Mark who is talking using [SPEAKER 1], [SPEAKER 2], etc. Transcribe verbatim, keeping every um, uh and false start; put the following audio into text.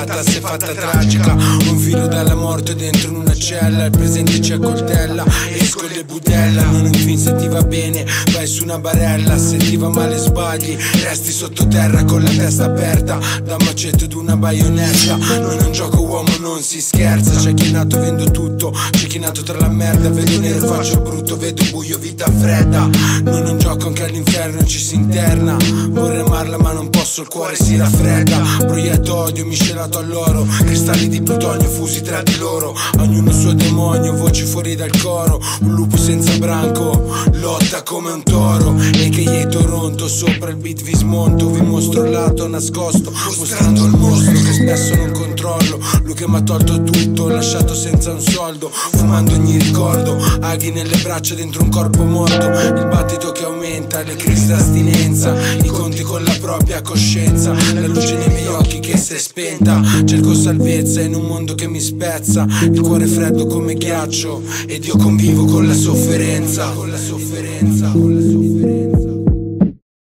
[SPEAKER 1] fatta, si è fatta tragica. Un filo dalla morte dentro in una cella, il presente ci accoltella, esco le budella. Non un film, se ti va bene vai su una barella, se ti va male sbagli, resti sottoterra con la testa aperta da un macete d'una baionetta. Non è un gioco uomo, non si scherza. C'è chi è nato vendo tutto, c'è chi è nato tra la merda. Vedo nero, faccio brutto, vedo buio, vita fredda. Non è un gioco, anche all'inferno ci si interna. Vorrei amarla ma non posso, il cuore si raffredda. Proietto odio miscelato all'oro, cristalli di plutonio fusi tra di loro. Ognuno il suo demonio, voci fuori dal coro. Un lupo senza branco, lotta come un toro. E che io Toronto, sopra il beat vi smonto. Vi mostro il lato nascosto, mostrando il mostro che spesso non controllo. Lui che m'ha tolto tutto, lasciato senza un soldo, fumando ogni ricordo. Aghi nelle braccia dentro un corpo morto. Il battito che aumenta, le crisi d'astinenza, i conti con la propria coscienza. La luce nei miei occhi che si è spenta. Cerco salvezza in un mondo che mi spezza. Il cuore freddo come ghiaccio ed io convivo con la sofferenza. Con la sofferenza.